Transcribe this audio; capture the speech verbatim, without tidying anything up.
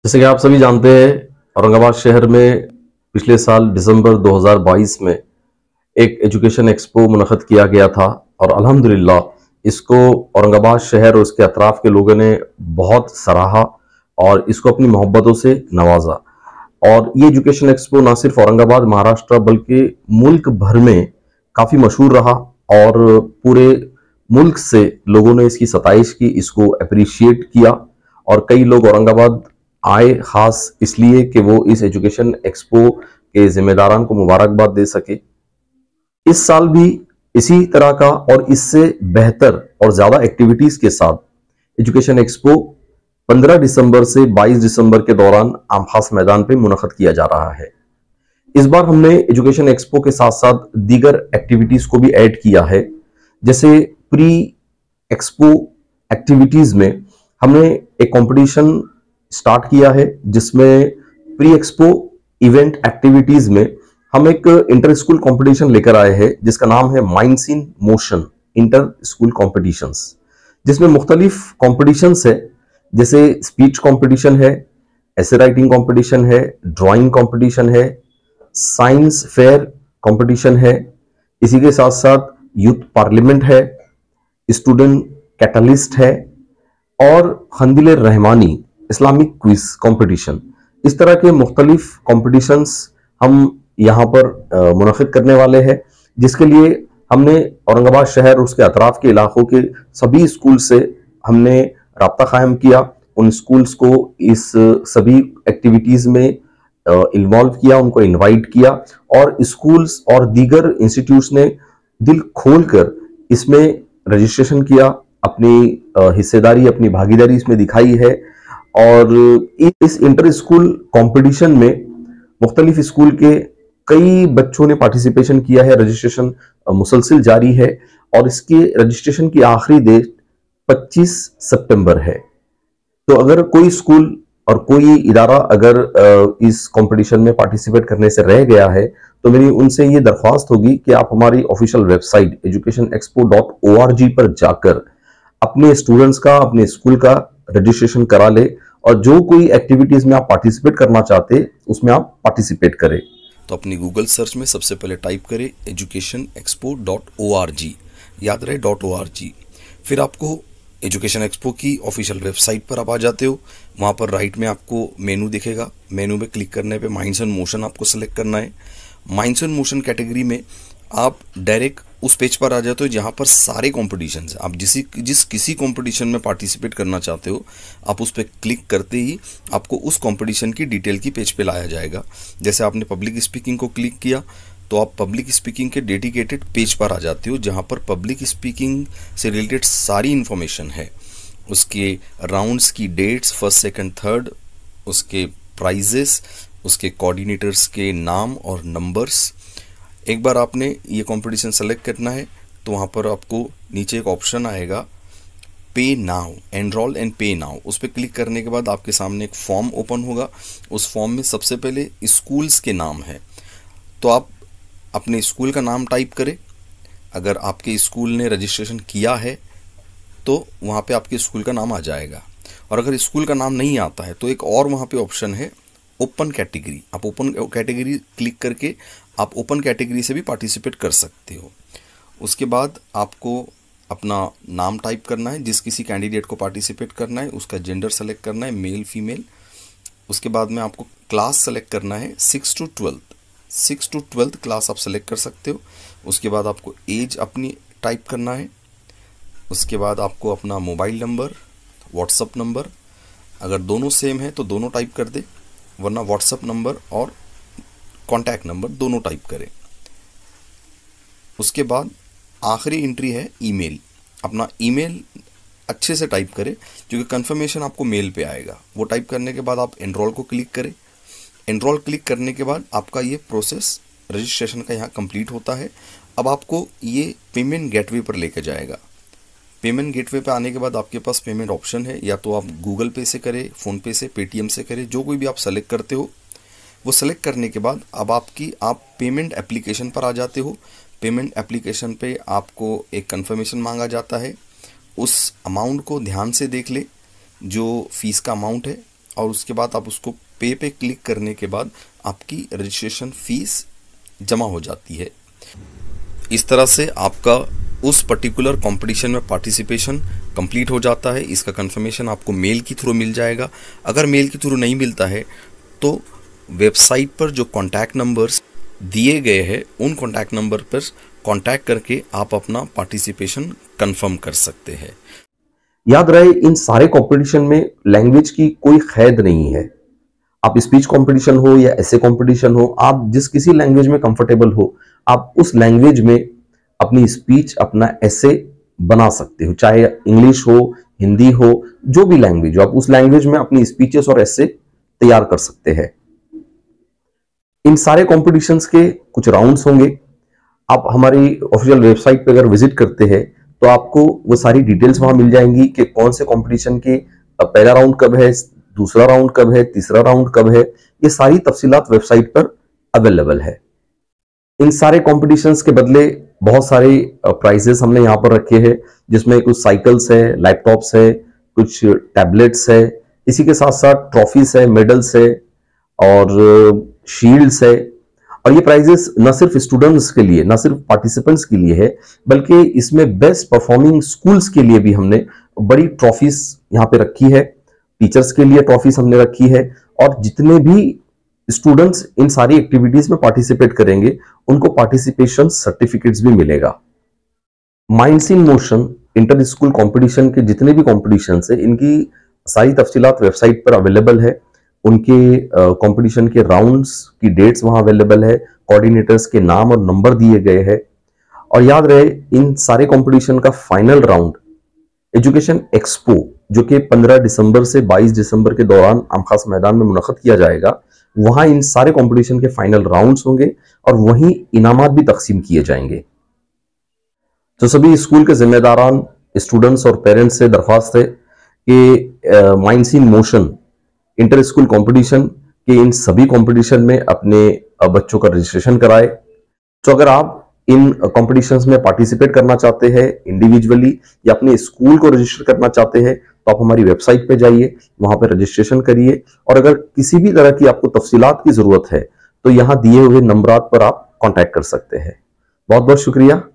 जैसे कि आप सभी जानते हैं, औरंगाबाद शहर में पिछले साल दिसंबर दो हज़ार बाईस में एक एजुकेशन एक्सपो मुनक़्क़द किया गया था और अल्हम्दुलिल्लाह इसको औरंगाबाद शहर और उसके अतराफ के लोगों ने बहुत सराहा और इसको अपनी मोहब्बतों से नवाजा। और ये एजुकेशन एक्सपो ना सिर्फ औरंगाबाद महाराष्ट्र बल्कि मुल्क भर में काफ़ी मशहूर रहा और पूरे मुल्क से लोगों ने इसकी सताइश की, इसको अप्रिशिएट किया और कई लोग औरंगाबाद आए खास इसलिए कि वो इस एजुकेशन एक्सपो के जिम्मेदारान को मुबारकबाद दे सके। इस साल भी इसी तरह का और इससे बेहतर और ज्यादा एक्टिविटीज के साथ एजुकेशन एक्सपो पंद्रह दिसंबर से बाईस दिसंबर के दौरान आम खास मैदान पे मुनक़्क़द किया जा रहा है। इस बार हमने एजुकेशन एक्सपो के साथ साथ दीगर एक्टिविटीज को भी ऐड किया है। जैसे प्री एक्सपो एक्टिविटीज में हमने एक कंपटीशन स्टार्ट किया है जिसमें प्री एक्सपो इवेंट एक्टिविटीज में हम एक इंटर स्कूल कंपटीशन लेकर आए हैं जिसका नाम है minds in motion inter school competitions, जिसमें मुख्तलिफ कॉम्पिटिशंस है। जैसे स्पीच कंपटीशन है, ऐसे राइटिंग कंपटीशन है, ड्राइंग कंपटीशन है, साइंस फेयर कंपटीशन है, इसी के साथ साथ यूथ पार्लियामेंट है, स्टूडेंट कैटलिस्ट है और Khandil Rahmani Islamic quiz competition. इस तरह के मुख्तलिफ कॉम्पिटिशन्स हम यहाँ पर मुनक़्क़िद करने वाले हैं, जिसके लिए हमने औरंगाबाद शहर और उसके अतराफ के इलाकों के सभी स्कूल से हमने राब्ता कायम किया। उन स्कूल्स को इस सभी एक्टिविटीज़ में इन्वॉल्व किया, उनको इनवाइट किया और स्कूल्स और दीगर इंस्टीट्यूट्स ने दिल खोलकर इसमें रजिस्ट्रेशन किया, अपनी हिस्सेदारी, अपनी भागीदारी इसमें दिखाई है। और इस इंटर स्कूल कंपटीशन में मुख्तलिफ स्कूल के कई बच्चों ने पार्टिसिपेशन किया है। रजिस्ट्रेशन मुसलसिल जारी है और इसके रजिस्ट्रेशन की आखिरी डेट पच्चीस सितंबर है। तो अगर कोई स्कूल और कोई इदारा अगर इस कंपटीशन में पार्टिसिपेट करने से रह गया है तो मेरी उनसे ये दरख्वास्त होगी कि आप हमारी official website education expo dot O R G पर जाकर अपने स्टूडेंट्स का, अपने स्कूल का रजिस्ट्रेशन करा ले और जो कोई एक्टिविटीज में आप पार्टिसिपेट करना चाहते उसमें आप पार्टिसिपेट करें। तो अपनी गूगल सर्च में सबसे पहले टाइप करें education expo dot O R G, याद रहे डॉट ओ आर जी। फिर आपको एजुकेशन एक्सपो की ऑफिशियल वेबसाइट पर आप आ जाते हो। वहाँ पर राइट में आपको मेनू दिखेगा, मेनू में क्लिक करने पे माइंड्स एंड मोशन आपको सेलेक्ट करना है। माइंड्स एंड मोशन कैटेगरी में आप डायरेक्ट उस पेज पर आ जाते हो जहाँ पर सारे कॉम्पिटिशन हैं। आप जिस जिस किसी कॉम्पिटिशन में पार्टिसिपेट करना चाहते हो आप उस पर क्लिक करते ही आपको उस कॉम्पिटिशन की डिटेल की पेज पे लाया जाएगा। जैसे आपने पब्लिक स्पीकिंग को क्लिक किया तो आप पब्लिक स्पीकिंग के डेडिकेटेड पेज पर आ जाते हो जहाँ पर पब्लिक स्पीकिंग से रिलेटेड सारी इन्फॉर्मेशन है, उसके राउंड्स की डेट्स, फर्स्ट सेकंड थर्ड, उसके प्राइजेस, उसके कोऑर्डिनेटर्स के नाम और नंबर्स। एक बार आपने ये कंपटीशन सेलेक्ट करना है तो वहाँ पर आपको नीचे एक ऑप्शन आएगा pay now, enroll and pay now. उस पर क्लिक करने के बाद आपके सामने एक फॉर्म ओपन होगा। उस फॉर्म में सबसे पहले स्कूल्स के नाम है, तो आप अपने स्कूल का नाम टाइप करें। अगर आपके स्कूल ने रजिस्ट्रेशन किया है तो वहाँ पे आपके स्कूल का नाम आ जाएगा, और अगर स्कूल का नाम नहीं आता है तो एक और वहाँ पे ऑप्शन है ओपन कैटेगरी। आप ओपन कैटेगरी क्लिक करके आप ओपन कैटेगरी से भी पार्टिसिपेट कर सकते हो। उसके बाद आपको अपना नाम टाइप करना है, जिस किसी कैंडिडेट को पार्टिसिपेट करना है उसका जेंडर सेलेक्ट करना है, मेल फीमेल। उसके बाद में आपको क्लास सेलेक्ट करना है, six to twelfth six to twelfth class आप सेलेक्ट कर सकते हो। उसके बाद आपको एज अपनी टाइप करना है। उसके बाद आपको अपना मोबाइल नंबर, व्हाट्सअप नंबर, अगर दोनों सेम है तो दोनों टाइप कर दे, वरना व्हाट्सअप नंबर और कॉन्टैक्ट नंबर दोनों टाइप करें। उसके बाद आखिरी एंट्री है ईमेल। अपना ईमेल अच्छे से टाइप करें क्योंकि कंफर्मेशन आपको मेल पे आएगा। वो टाइप करने के बाद आप एनरोल को क्लिक करें। एनरोल क्लिक करने के बाद आपका ये प्रोसेस रजिस्ट्रेशन का यहाँ कंप्लीट होता है। अब आपको ये पेमेंट गेटवे पर लेकर जाएगा। पेमेंट गेटवे पे आने के बाद आपके पास पेमेंट ऑप्शन है, या तो आप गूगल पे से करें, फ़ोनपे से, पेटीएम से करें, जो कोई भी आप सेलेक्ट करते हो। वो सेलेक्ट करने के बाद अब आपकी आप पेमेंट एप्लीकेशन पर आ जाते हो। पेमेंट एप्लीकेशन पे आपको एक कंफर्मेशन मांगा जाता है। उस अमाउंट को ध्यान से देख ले, जो फीस का अमाउंट है, और उसके बाद आप उसको पे पे क्लिक करने के बाद आपकी रजिस्ट्रेशन फीस जमा हो जाती है। इस तरह से आपका उस पर्टिकुलर कंपटीशन में पार्टिसिपेशन कंप्लीट हो जाता है। इसका कंफर्मेशन आपको मेल के थ्रू मिल जाएगा। अगर मेल के थ्रू नहीं मिलता है तो वेबसाइट पर जो कॉन्टैक्ट नंबर्स दिए गए हैं उन कॉन्टैक्ट नंबर पर कॉन्टैक्ट करके आप अपना पार्टिसिपेशन कंफर्म कर सकते हैं। याद रहे, इन सारे कंपटीशन में लैंग्वेज की कोई कैद नहीं है। आप स्पीच कंपटीशन हो या ऐसे कंपटीशन हो, आप जिस किसी लैंग्वेज में कंफर्टेबल हो, आप उस लैंग्वेज में अपनी स्पीच, अपना ऐसे बना सकते हो। चाहे इंग्लिश हो, हिंदी हो, जो भी लैंग्वेज हो, आप उस लैंग्वेज में अपनी स्पीचेस और ऐसे तैयार कर सकते हैं। इन सारे कॉम्पिटिशन्स के कुछ राउंड्स होंगे। आप हमारी ऑफिशियल वेबसाइट पे अगर विजिट करते हैं तो आपको वो सारी डिटेल्स वहां मिल जाएंगी कि कौन से कंपटीशन के पहला राउंड कब है, दूसरा राउंड कब है, तीसरा राउंड कब है। ये सारी तफसीलात वेबसाइट पर अवेलेबल है। इन सारे कॉम्पिटिशन्स के बदले बहुत सारे प्राइजेस हमने यहाँ पर रखे हैं, जिसमें कुछ साइकिल्स है, लैपटॉप्स है, कुछ टैबलेट्स है, इसी के साथ साथ ट्रॉफीज है, मेडल्स है और शील्ड्स है। और ये प्राइजेस न सिर्फ स्टूडेंट्स के लिए, न सिर्फ पार्टिसिपेंट्स के लिए है, बल्कि इसमें बेस्ट परफॉर्मिंग स्कूल्स के लिए भी हमने बड़ी ट्रॉफीज यहाँ पे रखी है। टीचर्स के लिए ट्रॉफीज हमने रखी है और जितने भी स्टूडेंट्स इन सारी एक्टिविटीज में पार्टिसिपेट करेंगे उनको पार्टिसिपेशन सर्टिफिकेट्स भी मिलेगा। Minds in motion inter school competition के जितने भी कॉम्पिटिशन है, इनकी सारी तफसीलात वेबसाइट पर अवेलेबल है। उनके कंपटीशन uh, के राउंड्स की डेट्स वहां अवेलेबल है, कोऑर्डिनेटर्स के नाम और नंबर दिए गए हैं। और याद रहे, इन सारे कंपटीशन का फाइनल राउंड एजुकेशन एक्सपो, जो कि पंद्रह दिसंबर से बाईस दिसंबर के दौरान आमखास मैदान में मुनक्कद किया जाएगा, वहां इन सारे कंपटीशन के फाइनल राउंड्स होंगे और वहीं इनामात भी तकसीम किए जाएंगे। तो सभी स्कूल के जिम्मेदारान, स्टूडेंट्स और पेरेंट्स से दरख्वास्त है कि minds in motion inter school competition के इन सभी कंपटीशन में अपने बच्चों का रजिस्ट्रेशन कराए। तो अगर आप इन कॉम्पिटिशन्स में पार्टिसिपेट करना चाहते हैं इंडिविजुअली या अपने स्कूल को रजिस्टर करना चाहते हैं तो आप हमारी वेबसाइट पे जाइए, वहां पे रजिस्ट्रेशन करिए। और अगर किसी भी तरह की आपको तफसीलात की जरूरत है तो यहाँ दिए हुए नंबरात पर आप कांटेक्ट कर सकते हैं। बहुत बहुत शुक्रिया।